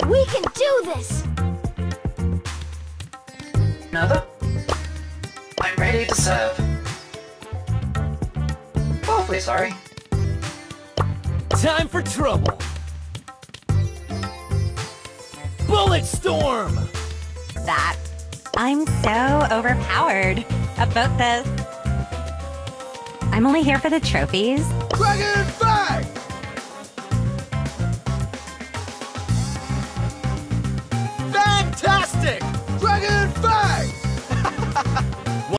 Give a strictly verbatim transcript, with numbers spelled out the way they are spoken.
We can do this! Another? I'm ready to serve. Awfully sorry. Time for trouble! Bullet Storm! That. I'm so overpowered about this. I'm only here for the trophies. Dragon